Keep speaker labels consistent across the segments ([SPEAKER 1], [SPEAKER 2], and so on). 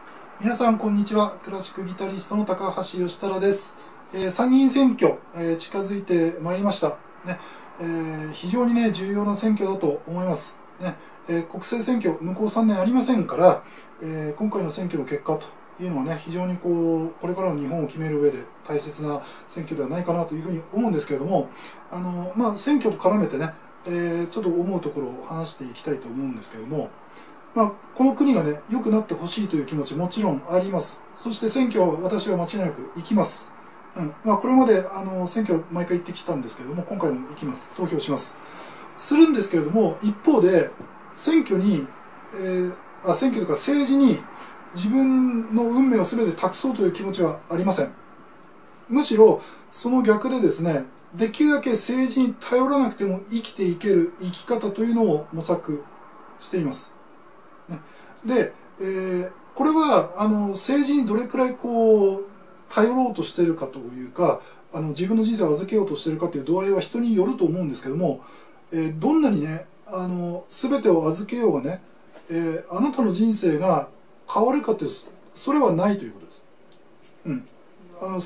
[SPEAKER 1] 皆さんこんにちは。クラシックギタリストの高橋義太郎です。参議院選挙、近づいてまいりました、ね。非常にね重要な選挙だと思います、ね。国政選挙向こう3年ありませんから、今回の選挙の結果というのはね非常にこれからの日本を決める上で大切な選挙ではないかなというふうに思うんですけれども、選挙と絡めてね、ちょっと思うところを話していきたいと思うんですけれども、この国がね良くなってほしいという気持ちもちろんあります。そして選挙は私は間違いなく行きます。これまで選挙毎回行ってきたんですけれども、今回も行きます。投票します。するんですけれども、一方で選挙に、選挙というか政治に自分の運命を全て託そうという気持ちはありません。むしろその逆でですね、できるだけ政治に頼らなくても生きていける生き方というのを模索しています。で、これは政治にどれくらい頼ろうとしているかというか、自分の人生を預けようとしているかという度合いは人によると思うんですけども、どんなにね全てを預けようがね、あなたの人生が変わるかというそれはないということです。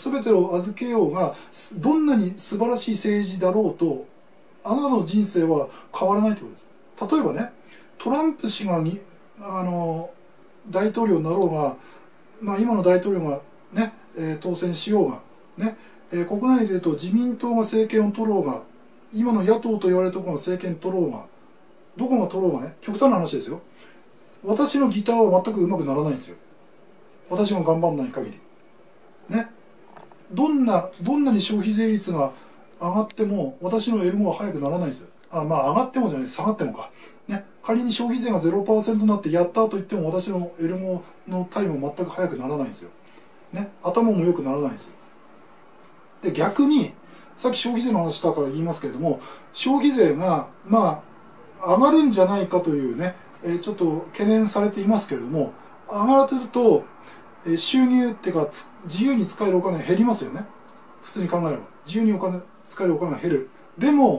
[SPEAKER 1] 全てを預けようがどんなに素晴らしい政治だろうとあなたの人生は変わらないということです。例えばね、トランプ氏が大統領になろうが、今の大統領がね、当選しようがね、国内でいうと自民党が政権を取ろうが、今の野党と言われるところが政権取ろうが、どこが取ろうがね、極端な話ですよ。私のギターは全く上手くならないんですよ。私が頑張んない限りね。どんなに消費税率が上がっても私のエルゴは速くならないんですよ。上がってもじゃない、下がってもかね。仮に消費税が 0% になってやったと言っても私のエルゴのタイムは全く速くならないんですよ、ね。頭も良くならないんですよ。で逆にさっき消費税の話したから言いますけれども、消費税が上がるんじゃないかというね、ちょっと懸念されていますけれども、上がると収入っていうか自由に使えるお金が減りますよね。普通に考えれば自由に使えるお金が減る。でも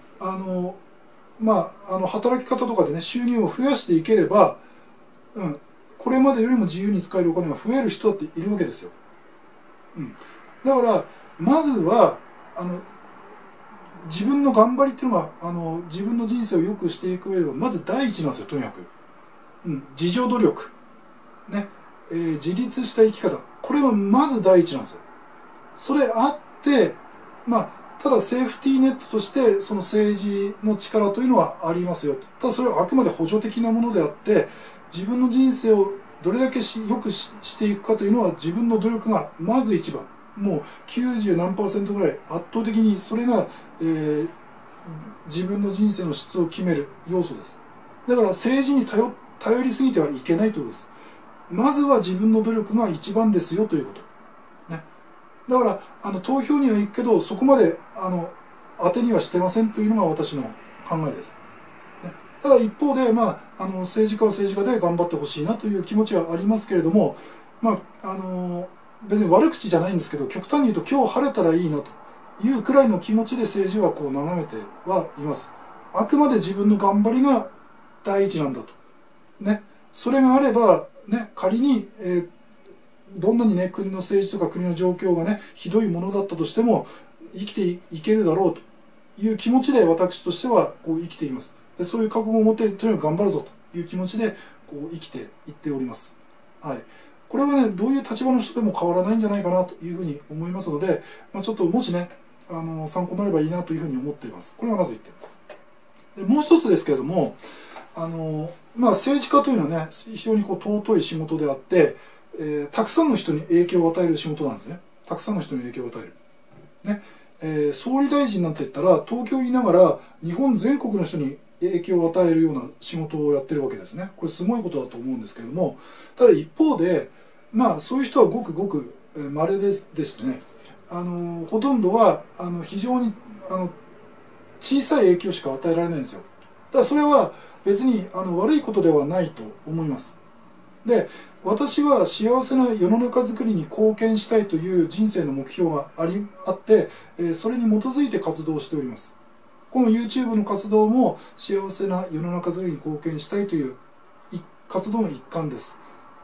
[SPEAKER 1] 働き方とかでね収入を増やしていければ、これまでよりも自由に使えるお金が増える人だっているわけですよ。だからまずは自分の頑張りっていうのが自分の人生を良くしていく上ではまず第一なんですよ。とにかく、自助努力ね、自立した生き方、これはまず第一なんですよ。それあってただセーフティーネットとしてその政治の力というのはありますよ。ただそれはあくまで補助的なものであって、自分の人生をどれだけ良くしていくかというのは自分の努力がまず一番、もう90何%ぐらい圧倒的にそれが、自分の人生の質を決める要素です。だから政治に頼りすぎてはいけないということです。まずは自分の努力が一番ですよということね。だから投票には行くけどそこまで当てにはしてませんというのが私の考えです、ね。ただ一方で政治家は政治家で頑張ってほしいなという気持ちはありますけれども、別に悪口じゃないんですけど、極端に言うと今日晴れたらいいなというくらいの気持ちで政治は眺めてはいます。あくまで自分の頑張りが第一なんだとね。それがあればね、仮に、どんなにね国の政治とか国の状況がねひどいものだったとしても生きていけるだろうという気持ちで私としては生きています。でそういう覚悟を持ってとにかく頑張るぞという気持ちで生きていっております。これはねどういう立場の人でも変わらないんじゃないかなというふうに思いますので、ちょっともしね参考になればいいなというふうに思っています。これがまず1点で、もう一つですけれども、政治家というのはね非常に尊い仕事であって、たくさんの人に影響を与える仕事なんですね。たくさんの人に影響を与える、ね。総理大臣なんて言ったら東京にいながら日本全国の人に影響を与えるような仕事をやってるわけですね。これすごいことだと思うんですけれども、ただ一方でそういう人はごくごく稀でしてね、ほとんどは非常に小さい影響しか与えられないんですよ。だからそれは別に悪いことではないと思います。で私は幸せな世の中づくりに貢献したいという人生の目標があって、それに基づいて活動しております。この YouTube の活動も幸せな世の中づくりに貢献したいという活動の一環です。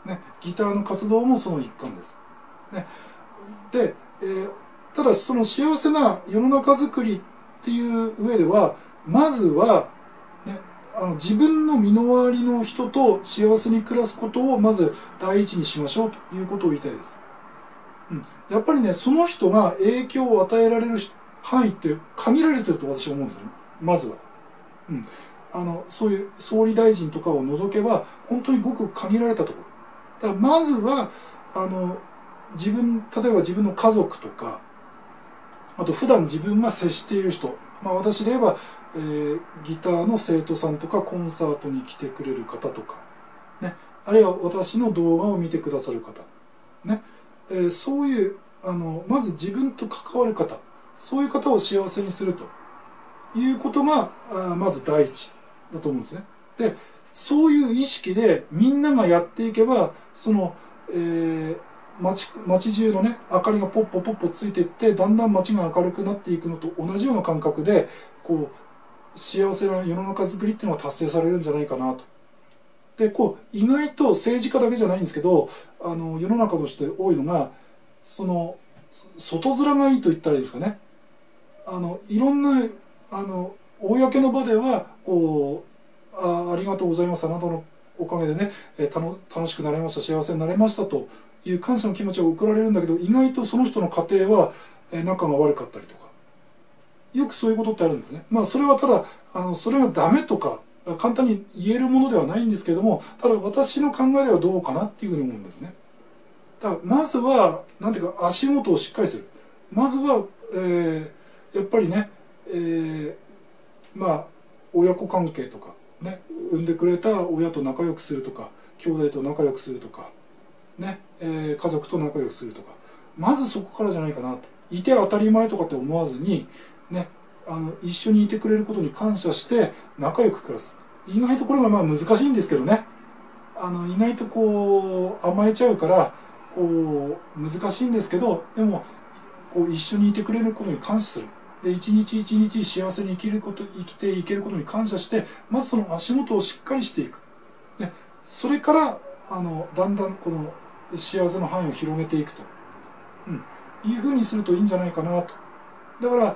[SPEAKER 1] ね、ギターの活動もその一環です。ね、で、ただその幸せな世の中づくりっていう上では、まずは、ね、自分の身の回りの人と幸せに暮らすことをまず第一にしましょうということを言いたいです。やっぱりね、その人が影響を与えられる範囲って限られてると私は思うんですよね、まずは。そういう総理大臣とかを除けば本当にごく限られたところだから、まずは例えば自分の家族とか、あと普段自分が接している人、私で言えば、ギターの生徒さんとかコンサートに来てくれる方とか、ね、あるいは私の動画を見てくださる方、ね、そういうまず自分と関わる方、そういう方を幸せにするということがまず第一だと思うんですね。で、そういう意識でみんながやっていけば、その、街中のね明かりがポッポポッポついていって、だんだん街が明るくなっていくのと同じような感覚で、こう幸せな世の中づくりっていうのが達成されるんじゃないかなと。で、意外と政治家だけじゃないんですけど、世の中の人で多いのが、その外面がいいと言ったらいいですかね。いろんな公の場ではありがとうございます、あなたのおかげでね、楽しくなれました、幸せになれましたという感謝の気持ちを送られるんだけど、意外とその人の家庭は仲が悪かったりとか、よくそういうことってあるんですね。それはただそれがダメとか簡単に言えるものではないんですけども、ただ私の考えではどうかなっていうふうに思うんですね。だからまずはなんていうか、足元をしっかりする。まずは、やっぱりね、親子関係とかね、産んでくれた親と仲良くするとか、兄弟と仲良くするとかね、家族と仲良くするとか、まずそこからじゃないかなと。いて当たり前とかって思わずにね、一緒にいてくれることに感謝して仲良く暮らす。意外とこれが難しいんですけどね、意外と甘えちゃうから難しいんですけど、でも一緒にいてくれることに感謝する。で、一日一日幸せに生きていけることに感謝して、まずその足元をしっかりしていく。で、それからだんだんこの幸せの範囲を広げていくと、いうふうにするといいんじゃないかなと。だから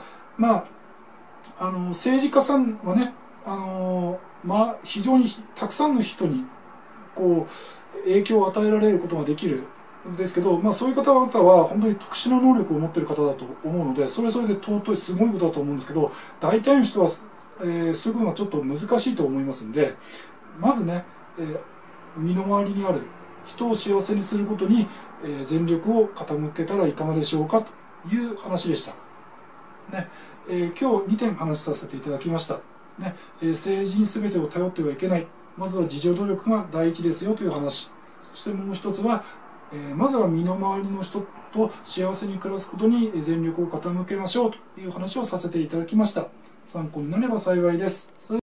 [SPEAKER 1] 政治家さんはね、非常にたくさんの人に影響を与えられることができるんですけど、そういう方々は本当に特殊な能力を持っている方だと思うので、それで尊いすごいことだと思うんですけど、大体の人は、そういうことがちょっと難しいと思いますんで、まずね、身の回りにある人を幸せにすることに、全力を傾けたらいかがでしょうかという話でした。ね、今日2点話させていただきました。ね、政治に全てを頼ってはいけない。まずは自助努力が第一ですよという話。そしてもう一つは、まずは身の回りの人と幸せに暮らすことに全力を傾けましょうという話をさせていただきました。参考になれば幸いです。